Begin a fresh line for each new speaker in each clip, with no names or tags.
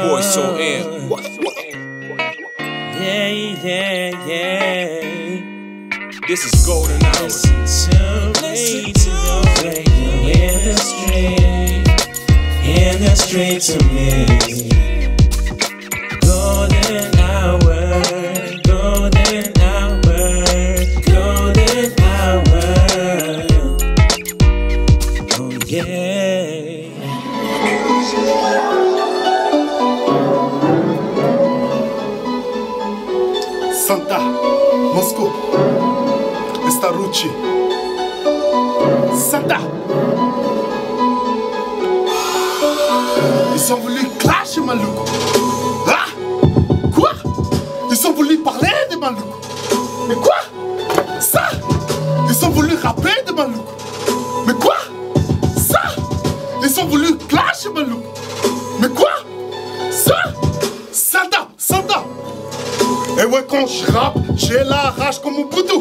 boy so in.
Yeah.
This is golden hours.
Listen to radio in the street to me. Golden hour, golden hour, golden hour. Oh yeah.
Santa, Moscou, Estarucci, Santa. Ils ont voulu clasher Maluku. Ah? Quoi? Ils ont voulu parler de Maluku. Mais quoi? Ça? Ils ont voulu rapper de Maluku. Mais quoi? Ça? Ils ont voulu clasher Maluku. Mais quoi? Ça? Santa, Santa. Et ouais, quand je rappe, j'ai la rage comme un boudou.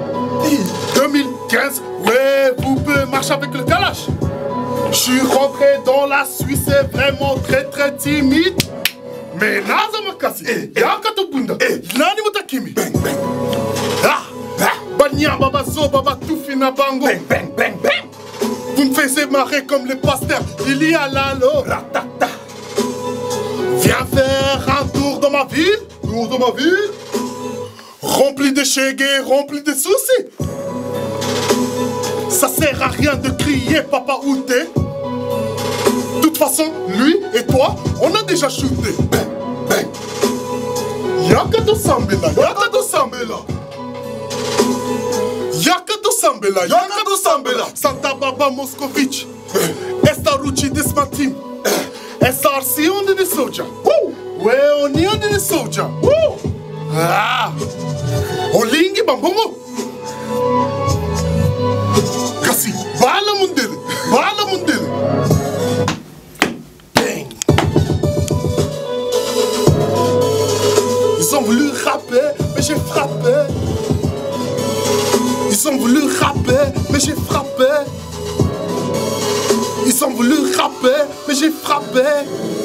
2015, ouais, vous pouvez marcher avec le calage. Je suis rentré dans la Suisse, c'est vraiment très timide. Mais naza makasi, yakato bunda, nani mutakimi. Bang bang. Ah, banya baba zo baba toufina bango. Bang bang bang bang. Vous me faites marrer comme les pasteurs. Il y a l'allo, ratata. Viens faire un tour dans ma ville. Tour dans ma ville. Rempli de chégués, rempli de soucis. Ça sert à rien de crier papa où t'es. De toute façon, lui et toi, on a déjà shooté. Bang, bang. Yakato Sambela, Yakato Sambela. Yakato Sambela, Yakato Sambela. Santa Baba Moscovici. Estarucci Desmatim. SRC on the soldier. Ouais, on est on the soldier. Ah! Olingi Bambongo. Kasi, bala mundele, bala mundele. Bang. Ils ont voulu rapper, mais j'ai frappé. Ils ont voulu rapper, mais j'ai frappé. Ils ont voulu rapper, mais j'ai frappé.